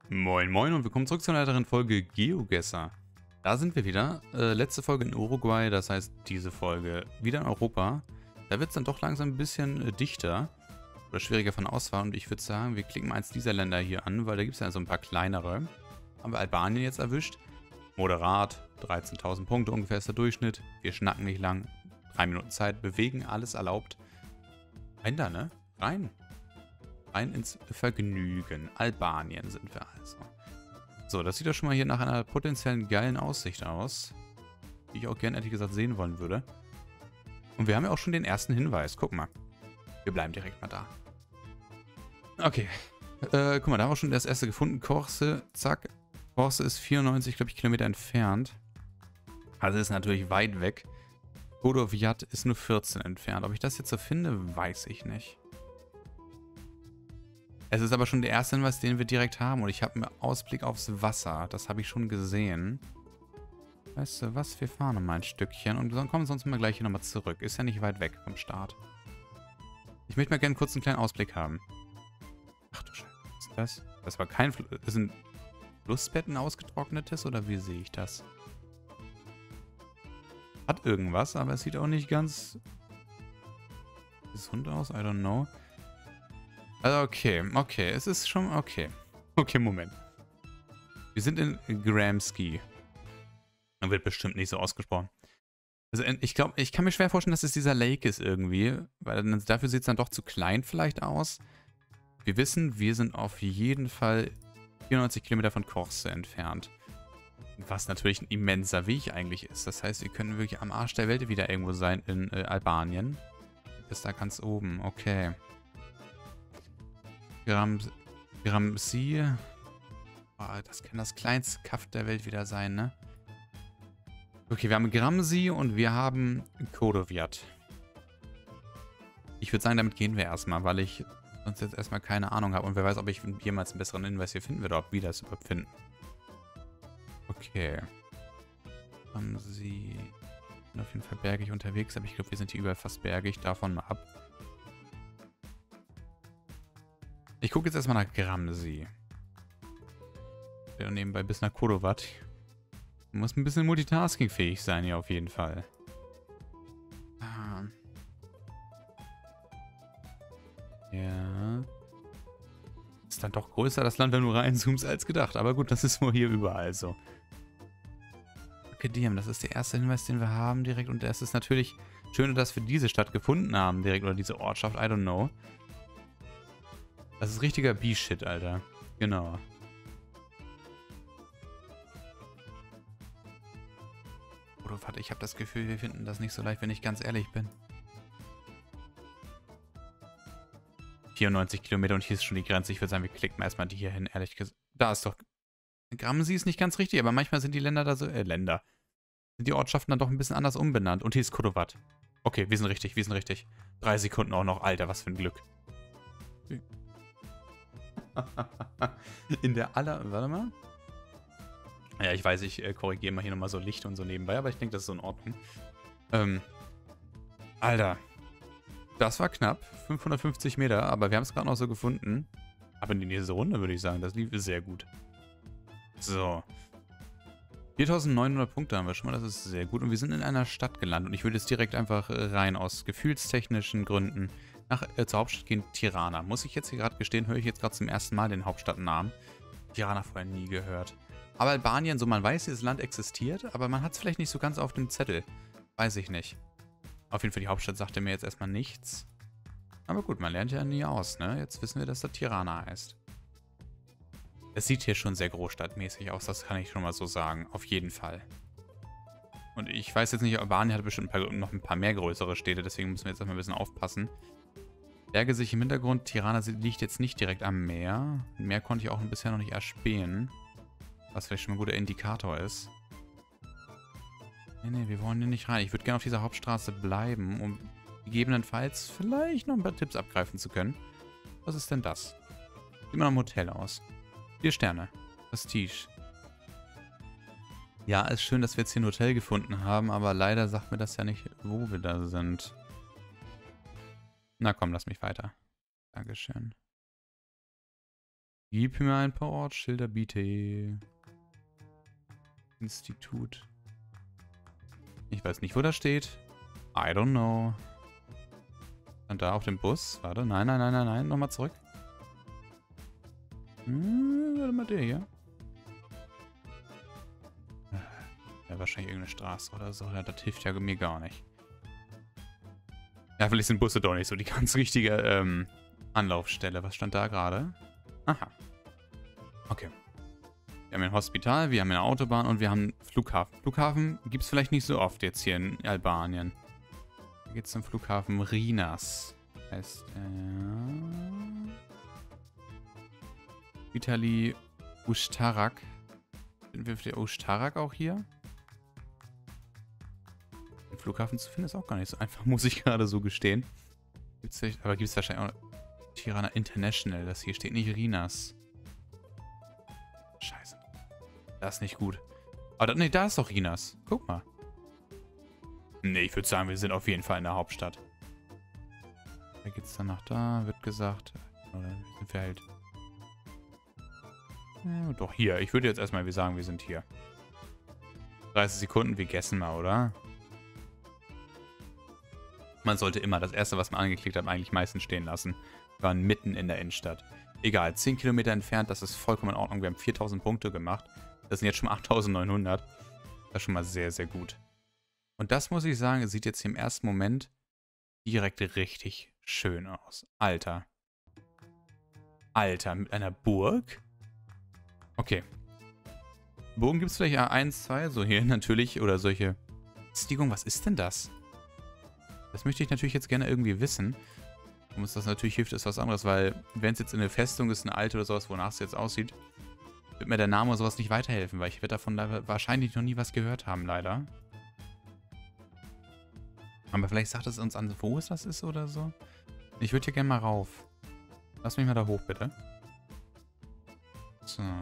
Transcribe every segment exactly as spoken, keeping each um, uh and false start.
Moin Moin und willkommen zurück zu einer weiteren Folge GeoGuessr. Da sind wir wieder. Äh, letzte Folge in Uruguay, das heißt diese Folge wieder in Europa. Da wird es dann doch langsam ein bisschen äh, dichter oder schwieriger von Auswahl und ich würde sagen, wir klicken mal eins dieser Länder hier an, weil da gibt es ja so ein paar kleinere. Haben wir Albanien jetzt erwischt. Moderat, dreizehntausend Punkte ungefähr ist der Durchschnitt. Wir schnacken nicht lang. Drei Minuten Zeit, bewegen, alles erlaubt. Rein da, ne? Rein. Rein ins Vergnügen. Albanien sind wir also. So, das sieht doch schon mal hier nach einer potenziellen geilen Aussicht aus. Die ich auch gerne, ehrlich gesagt, sehen wollen würde. Und wir haben ja auch schon den ersten Hinweis. Guck mal. Wir bleiben direkt mal da. Okay. Äh, guck mal, da haben wir schon das erste gefunden. Korse, zack. Korse ist vierundneunzig, glaube ich, Kilometer entfernt. Also ist natürlich weit weg. Kodovjat ist nur vierzehn entfernt. Ob ich das jetzt so finde, weiß ich nicht. Es ist aber schon der erste Hinweis, den wir direkt haben. Und ich habe einen Ausblick aufs Wasser. Das habe ich schon gesehen. Weißt du was? Wir fahren nochmal ein Stückchen. Und dann kommen sonst mal gleich hier nochmal zurück. Ist ja nicht weit weg vom Start. Ich möchte mal gerne kurz einen kleinen Ausblick haben. Ach du Scheiße. Was ist das? Das war kein Fl ist ein Flussbett, ein ausgetrocknetes? Oder wie sehe ich das? Hat irgendwas, aber es sieht auch nicht ganz gesund aus. I don't know. Also okay, okay, es ist schon okay. Okay, Moment. Wir sind in Gramsci. Dann wird bestimmt nicht so ausgesprochen. Also ich glaube, ich kann mir schwer vorstellen, dass es dieser Lake ist irgendwie. Weil dann, dafür sieht es dann doch zu klein vielleicht aus. Wir wissen, wir sind auf jeden Fall vierundneunzig Kilometer von Korse entfernt. Was natürlich ein immenser Weg eigentlich ist. Das heißt, wir können wirklich am Arsch der Welt wieder irgendwo sein in äh, Albanien. Bis da ganz oben, okay. Gramsci. Oh, das kann das kleinste Kaff der Welt wieder sein, ne? Okay, wir haben Gramsci und wir haben Kodovjat. Ich würde sagen, damit gehen wir erstmal, weil ich sonst jetzt erstmal keine Ahnung habe. Und wer weiß, ob ich jemals einen besseren Hinweis hier finden würde, ob wir das überhaupt finden. Okay. Gramsci. Ich bin auf jeden Fall bergig unterwegs, aber ich glaube, wir sind hier überall fast bergig. Davon mal ab. Ich gucke jetzt erstmal nach Gramsci. Ja, nebenbei bis nach Kodovat. Muss ein bisschen multitaskingfähig sein hier auf jeden Fall. Ah. Ja. Ist dann doch größer das Land, wenn du reinzoomst, als gedacht. Aber gut, das ist wohl hier überall so. Akadem, das ist der erste Hinweis, den wir haben direkt. Und es ist natürlich schön, dass wir diese Stadt gefunden haben direkt. Oder diese Ortschaft, I don't know. Das ist richtiger B-Shit, Alter. Genau. Oder warte, ich habe das Gefühl, wir finden das nicht so leicht, wenn ich ganz ehrlich bin. vierundneunzig Kilometer und hier ist schon die Grenze. Ich würde sagen, wir klicken erstmal die hier hin, ehrlich gesagt. Da ist doch... Gramsci ist nicht ganz richtig, aber manchmal sind die Länder da so... Äh, Länder. Sind die Ortschaften dann doch ein bisschen anders umbenannt. Und hier ist Kodovat. Okay, wir sind richtig, wir sind richtig. Drei Sekunden auch noch. Alter, was für ein Glück. In der aller... Warte mal. Ja, ich weiß, ich äh, korrigiere mal hier nochmal so Licht und so nebenbei, aber ich denke, das ist so in Ordnung. Ähm. Alter. Das war knapp. fünfhundertfünfzig Meter, aber wir haben es gerade noch so gefunden. Aber in die nächste Runde würde ich sagen, das lief sehr gut. So. viertausendneunhundert Punkte haben wir schon mal, das ist sehr gut. Und wir sind in einer Stadt gelandet. Und ich würde jetzt direkt einfach rein aus gefühlstechnischen Gründen nach, äh, zur Hauptstadt gehen, Tirana. Muss ich jetzt hier gerade gestehen, höre ich jetzt gerade zum ersten Mal den Hauptstadtnamen. Tirana vorher nie gehört. Aber Albanien, so man weiß, dieses Land existiert, aber man hat es vielleicht nicht so ganz auf dem Zettel. Weiß ich nicht. Auf jeden Fall, die Hauptstadt sagte mir jetzt erstmal nichts. Aber gut, man lernt ja nie aus, ne? Jetzt wissen wir, dass das Tirana heißt. Es sieht hier schon sehr großstadtmäßig aus, das kann ich schon mal so sagen. Auf jeden Fall. Und ich weiß jetzt nicht, Albanien hat bestimmt ein paar, noch ein paar mehr größere Städte, deswegen müssen wir jetzt erstmal ein bisschen aufpassen. Berge sich im Hintergrund. Tirana liegt jetzt nicht direkt am Meer. Meer konnte ich auch bisher noch nicht erspähen. Was vielleicht schon mal ein guter Indikator ist. Nee, nee, wir wollen hier nicht rein. Ich würde gerne auf dieser Hauptstraße bleiben, um gegebenenfalls vielleicht noch ein paar Tipps abgreifen zu können. Was ist denn das? Sieht mal nach einem Hotel aus. Vier Sterne. Prestige. Ja, ist schön, dass wir jetzt hier ein Hotel gefunden haben, aber leider sagt mir das ja nicht, wo wir da sind. Na komm, lass mich weiter. Dankeschön. Gib mir ein paar Ortsschilder, bitte. Institut. Ich weiß nicht, wo das steht. I don't know. Und da auf dem Bus. Warte, nein, nein, nein, nein, nein. Nochmal zurück. Hm, warte mal, der hier. Ja, wahrscheinlich irgendeine Straße oder so. Ja, das hilft ja mir gar nicht. Ja, vielleicht sind Busse doch nicht so die ganz richtige ähm, Anlaufstelle. Was stand da gerade? Aha. Okay. Wir haben ein Hospital, wir haben eine Autobahn und wir haben einen Flughafen. Flughafen gibt es vielleicht nicht so oft jetzt hier in Albanien. Hier geht es zum Flughafen Rinas. Heißt, äh... Vitali Ushtarak. Sind wir für die Ushtarak auch hier? Den Flughafen zu finden ist auch gar nicht so einfach, muss ich gerade so gestehen. Gibt's vielleicht, aber gibt es wahrscheinlich auch Tirana International. Das hier steht nicht Rinas. Scheiße. Das ist nicht gut. Aber da, nee, da ist doch Rinas. Guck mal. Nee, ich würde sagen, wir sind auf jeden Fall in der Hauptstadt. Da geht's dann nach da, wird gesagt. Oder sind wir halt... Ja, doch, hier. Ich würde jetzt erstmal wir sagen, wir sind hier. dreißig Sekunden, wir gessen mal, oder? Man sollte immer das erste, was man angeklickt hat, eigentlich meistens stehen lassen. Wir waren mitten in der Innenstadt. Egal, zehn Kilometer entfernt, das ist vollkommen in Ordnung. Wir haben viertausend Punkte gemacht. Das sind jetzt schon achttausendneunhundert. Das ist schon mal sehr, sehr gut. Und das muss ich sagen, sieht jetzt hier im ersten Moment direkt richtig schön aus. Alter. Alter, mit einer Burg? Okay. Burgen gibt es vielleicht ja eins, zwei, so hier natürlich. Oder solche... Stigung, was ist denn das? Das möchte ich natürlich jetzt gerne irgendwie wissen. Warum es das natürlich hilft, ist was anderes, weil wenn es jetzt in eine Festung ist, eine alte oder sowas, wonach es jetzt aussieht, wird mir der Name oder sowas nicht weiterhelfen, weil ich werde davon wahrscheinlich noch nie was gehört haben, leider. Aber vielleicht sagt es uns an, wo es das ist oder so. Ich würde hier gerne mal rauf. Lass mich mal da hoch, bitte. So.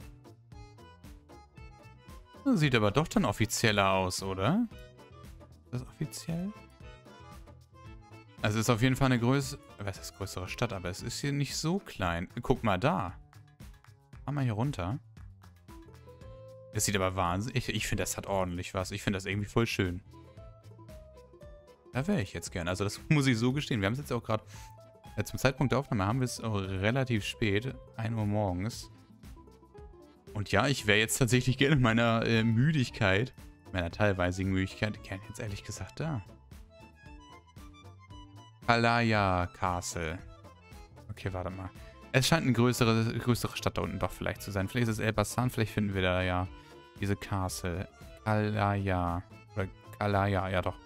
Das sieht aber doch dann offizieller aus, oder? Ist das offiziell? Also es ist auf jeden Fall eine größere, was ist das, größere Stadt, aber es ist hier nicht so klein. Guck mal da. Fahr mal hier runter. Das sieht aber wahnsinnig... Ich, ich finde, das hat ordentlich was. Ich finde das irgendwie voll schön. Da wäre ich jetzt gern. Also das muss ich so gestehen. Wir haben es jetzt auch gerade... Äh, zum Zeitpunkt der Aufnahme haben wir es auch relativ spät. ein Uhr morgens. Und ja, ich wäre jetzt tatsächlich gerne in meiner äh, Müdigkeit, meiner teilweisigen Müdigkeit, gerne jetzt ehrlich gesagt da. Kalaya Castle. Okay, warte mal. Es scheint eine größere, größere Stadt da unten doch vielleicht zu sein. Vielleicht ist es Elbasan, vielleicht finden wir da ja diese Castle. Kalaya. Oder Kalaya, ja doch.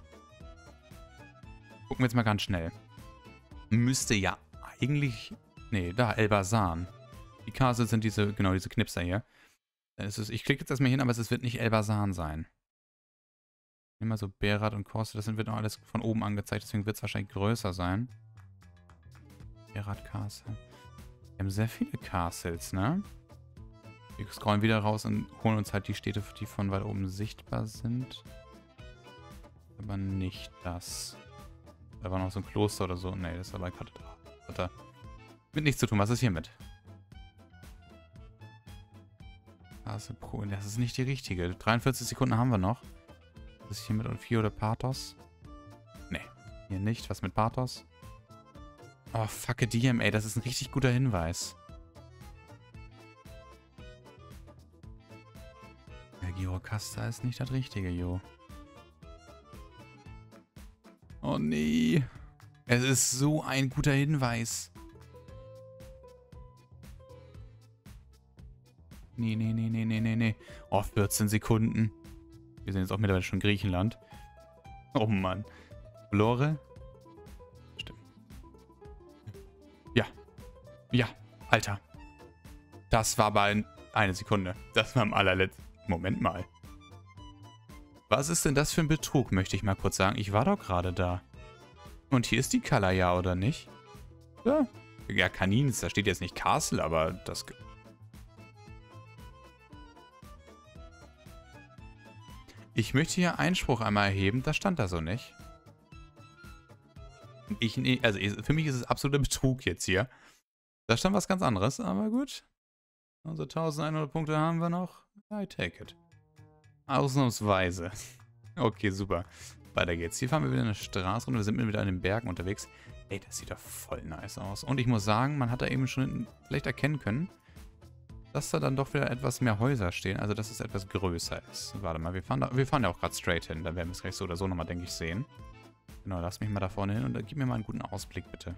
Gucken wir jetzt mal ganz schnell. Müsste ja eigentlich... Nee, da, Elbasan. Die Castle sind diese, genau, diese Knipser hier. Es ist, ich klicke jetzt erstmal hin, aber es wird nicht Elbasan sein. Immer so Berat und Korse, das wird noch alles von oben angezeigt, deswegen wird es wahrscheinlich größer sein. Berat Castle. Wir haben sehr viele Castles, ne? Wir scrollen wieder raus und holen uns halt die Städte, die von weit oben sichtbar sind. Aber nicht das. Da war noch so ein Kloster oder so. Ne, das ist aber gerade da. Hat da mit nichts zu tun. Was ist hiermit? Castle Pro. Das ist nicht die richtige. dreiundvierzig Sekunden haben wir noch. Was ist hiermit und vier oder Pathos? Ne, hier nicht. Was mit Pathos? Oh, fuck a D M, ey. Das ist ein richtig guter Hinweis. Ja, Girocasta ist nicht das Richtige, jo. Oh, nee. Es ist so ein guter Hinweis. Nee, nee, nee, nee, nee, nee, nee. Oh, vierzehn Sekunden. Wir sind jetzt auch mittlerweile schon in Griechenland. Oh, Mann. Lore? Stimmt. Ja. Ja, Alter. Das war bei eine Sekunde. Das war am allerletzten. Moment mal. Was ist denn das für ein Betrug, möchte ich mal kurz sagen. Ich war doch gerade da. Und hier ist die Kalaya, oder nicht? Ja. Ja, Kanins, da steht jetzt nicht Castle, aber das... Ich möchte hier Einspruch einmal erheben, das stand da so nicht. Ich, also für mich ist es absoluter Betrug jetzt hier. Da stand was ganz anderes, aber gut. Unsere eintausendeinhundert Punkte haben wir noch. I take it. Ausnahmsweise. Okay, super. Weiter geht's. Hier fahren wir wieder eine Straße und wir sind wieder an den Bergen unterwegs. Ey, das sieht doch voll nice aus. Und ich muss sagen, man hat da eben schon vielleicht erkennen können, dass da dann doch wieder etwas mehr Häuser stehen. Also, dass es etwas größer ist. Warte mal, wir fahren, da, wir fahren ja auch gerade straight hin. Da werden wir es gleich so oder so nochmal, denke ich, sehen. Genau, lass mich mal da vorne hin und gib mir mal einen guten Ausblick, bitte.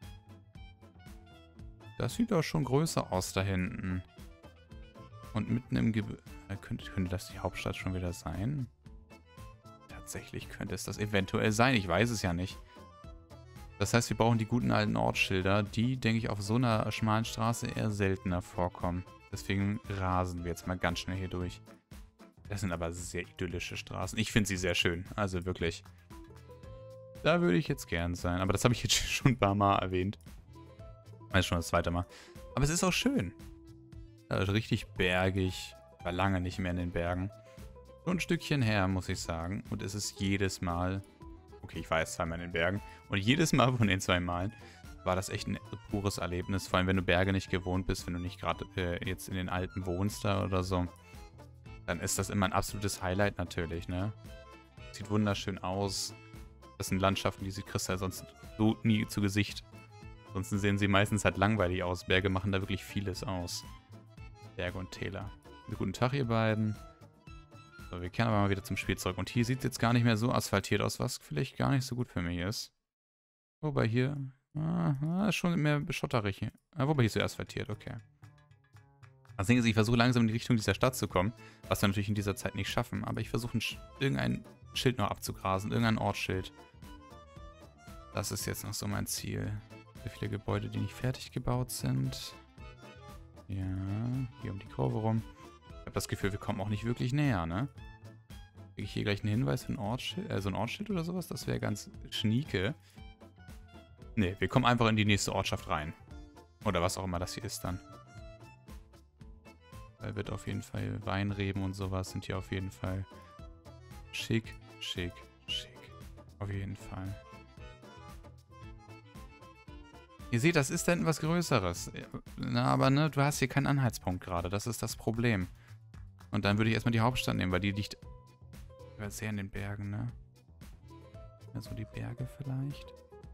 Das sieht doch schon größer aus da hinten. Und mitten im Gebirge... Könnte, könnte das die Hauptstadt schon wieder sein? Tatsächlich könnte es das eventuell sein. Ich weiß es ja nicht. Das heißt, wir brauchen die guten alten Ortsschilder, die, denke ich, auf so einer schmalen Straße eher seltener vorkommen. Deswegen rasen wir jetzt mal ganz schnell hier durch. Das sind aber sehr idyllische Straßen. Ich finde sie sehr schön. Also wirklich. Da würde ich jetzt gern sein. Aber das habe ich jetzt schon ein paar Mal erwähnt. Das ist schon das zweite Mal. Aber es ist auch schön. Also richtig bergig. War lange nicht mehr in den Bergen. So ein Stückchen her, muss ich sagen. Und es ist jedes Mal... Okay, ich war jetzt zweimal in den Bergen. Und jedes Mal von den zwei Malen war das echt ein pures Erlebnis. Vor allem, wenn du Berge nicht gewohnt bist, wenn du nicht gerade äh, jetzt in den Alpen wohnst da oder so. Dann ist das immer ein absolutes Highlight natürlich, ne? Sieht wunderschön aus. Das sind Landschaften, die sieht Christa sonst so nie zu Gesicht. Ansonsten sehen sie meistens halt langweilig aus. Berge machen da wirklich vieles aus. Berge und Täler. Guten Tag, ihr beiden. So, wir kehren aber mal wieder zum Spiel zurück. Und hier sieht es jetzt gar nicht mehr so asphaltiert aus, was vielleicht gar nicht so gut für mich ist. Wobei hier... Ah, ist schon mehr schotterig hier. Ah, wobei hier ist so asphaltiert, okay. Das Ding ist, ich versuche langsam in die Richtung dieser Stadt zu kommen, was wir natürlich in dieser Zeit nicht schaffen. Aber ich versuche irgendein Schild noch abzugrasen, irgendein Ortsschild. Das ist jetzt noch so mein Ziel. So viele Gebäude, die nicht fertig gebaut sind. Ja, hier um die Kurve rum. Ich habe das Gefühl, wir kommen auch nicht wirklich näher, ne? Kriege ich hier gleich einen Hinweis für ein Ortsschild, äh, so ein Ortsschild oder sowas? Das wäre ganz schnieke. Ne, wir kommen einfach in die nächste Ortschaft rein. Oder was auch immer das hier ist dann. Da wird auf jeden Fall Weinreben und sowas sind hier auf jeden Fall schick, schick, schick. Auf jeden Fall. Ihr seht, das ist dann was Größeres. Na, aber ne, du hast hier keinen Anhaltspunkt gerade. Das ist das Problem. Und dann würde ich erstmal die Hauptstadt nehmen, weil die liegt sehr in den Bergen, ne? Also die Berge vielleicht.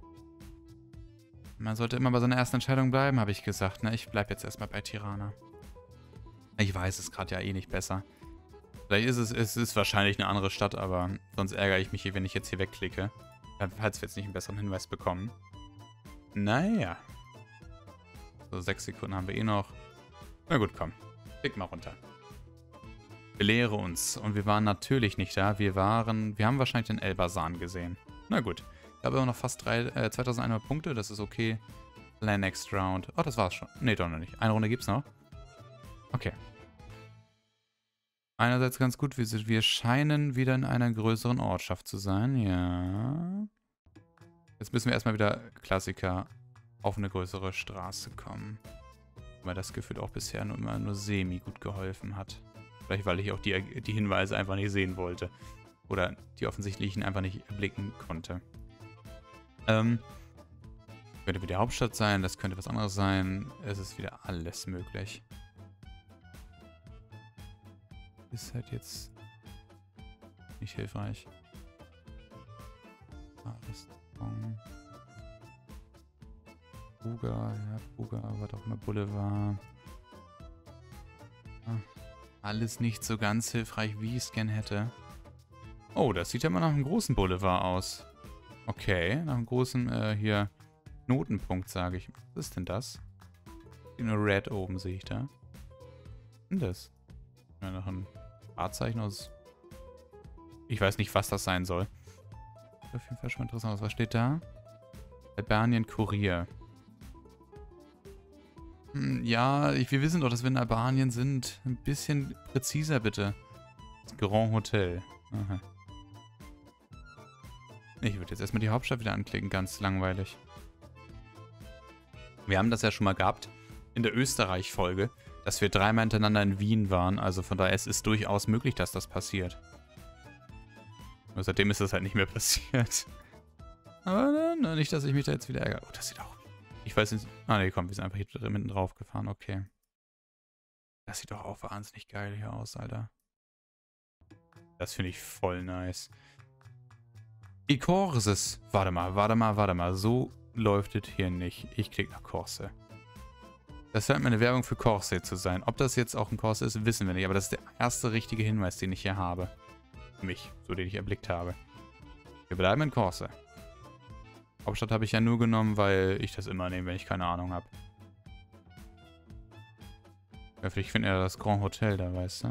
Man sollte immer bei seiner ersten Entscheidung bleiben, habe ich gesagt, ne? Ich bleibe jetzt erstmal bei Tirana. Ich weiß es gerade ja eh nicht besser. Vielleicht ist es, es ist wahrscheinlich eine andere Stadt, aber sonst ärgere ich mich hier, wenn ich jetzt hier wegklicke. Falls wir jetzt nicht einen besseren Hinweis bekommen. Naja. So, sechs Sekunden haben wir eh noch. Na gut, komm. Klick mal runter. Belehre uns. Und wir waren natürlich nicht da. Wir waren... Wir haben wahrscheinlich den Elbasan gesehen. Na gut. Ich habe immer noch fast drei, äh, zweitausendeinhundert Punkte. Das ist okay. Plan next round. Oh, das war's schon. Nee, doch noch nicht. Eine Runde gibt's noch. Okay. Einerseits ganz gut. Wir, sind, wir scheinen wieder in einer größeren Ortschaft zu sein. Ja... Jetzt müssen wir erstmal wieder Klassiker auf eine größere Straße kommen. Weil das Gefühl auch bisher nur immer nur semi gut geholfen hat. Vielleicht weil ich auch die, die Hinweise einfach nicht sehen wollte. Oder die offensichtlichen einfach nicht erblicken konnte. Ähm, könnte wieder Hauptstadt sein, das könnte was anderes sein. Es ist wieder alles möglich. Ist halt jetzt nicht hilfreich. Ah, das Buga, ja, Buga, war doch mal Boulevard. Ah, alles nicht so ganz hilfreich, wie ich es gern hätte. Oh, das sieht ja mal nach einem großen Boulevard aus. Okay, nach einem großen, äh, hier, Knotenpunkt, sage ich. Was ist denn das? Nur Red oben sehe ich da. Was ist denn das? Ja, noch ein Wahrzeichen aus... Ich weiß nicht, was das sein soll. Auf jeden Fall schon interessant aus. Was steht da? Albanien Kurier. Hm, ja, ich, wir wissen doch, dass wir in Albanien sind. Ein bisschen präziser, bitte. Das Grand Hotel. Aha. Ich würde jetzt erstmal die Hauptstadt wieder anklicken. Ganz langweilig. Wir haben das ja schon mal gehabt in der Österreich-Folge, dass wir dreimal hintereinander in Wien waren. Also von daher, es ist durchaus möglich, dass das passiert. Und seitdem ist das halt nicht mehr passiert. Aber dann, nicht, dass ich mich da jetzt wieder ärgere. Oh, das sieht auch Ich weiß nicht... Ah, nee, komm, wir sind einfach hier mitten drauf gefahren. Okay. Das sieht doch auch wahnsinnig geil hier aus, Alter. Das finde ich voll nice. E-Courses. Warte mal, warte mal, warte mal. So läuft es hier nicht. Ich klicke nach Corse. Das scheint mir eine Werbung für Corse zu sein. Ob das jetzt auch ein Corse ist, wissen wir nicht. Aber das ist der erste richtige Hinweis, den ich hier habe. Für mich, so den ich erblickt habe. Wir bleiben in Corse. Hauptstadt habe ich ja nur genommen, weil ich das immer nehme, wenn ich keine Ahnung habe. Ja, vielleicht finde ja das Grand Hotel da, weißt du?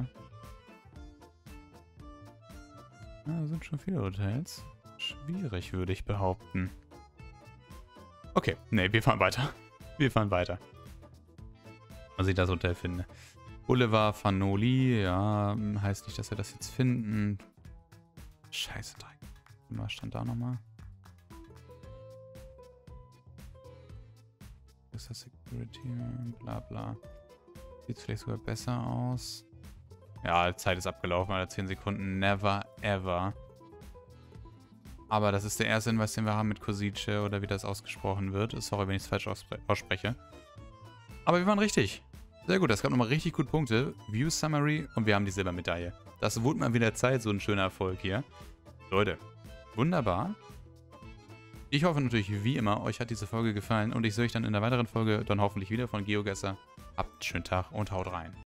Ja, da sind schon viele Hotels. Schwierig, würde ich behaupten. Okay, nee, wir fahren weiter. Wir fahren weiter. Was ich das Hotel finde. Boulevard Fanoli, ja, heißt nicht, dass wir das jetzt finden. Scheiße, Dreck. Was stand da nochmal? Ist das Security, bla bla. Sieht vielleicht sogar besser aus. Ja, Zeit ist abgelaufen, Alter. zehn Sekunden. Never ever. Aber das ist der erste Hinweis, den wir haben mit Kosice oder wie das ausgesprochen wird. Sorry, wenn ich es falsch ausspreche. Aber wir waren richtig. Sehr gut, das gab nochmal richtig gut Punkte. View Summary und wir haben die Silbermedaille. Das wurde mal wieder Zeit, so ein schöner Erfolg hier. Leute, wunderbar. Ich hoffe natürlich, wie immer, euch hat diese Folge gefallen und ich sehe euch dann in der weiteren Folge dann hoffentlich wieder von GeoGuessr. Habt einen schönen Tag und haut rein.